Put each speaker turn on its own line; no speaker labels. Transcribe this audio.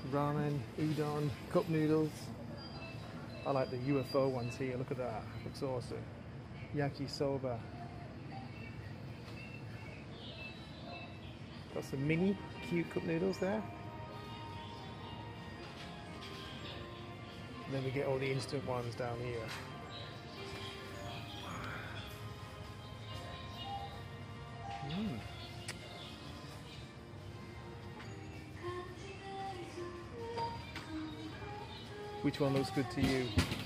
Ramen, udon, cup noodles. I like the UFO ones here. Look at that. Looks awesome. Yakisoba. Got some mini cute cup noodles there. And then we get all the instant ones down here. Which one looks good to you?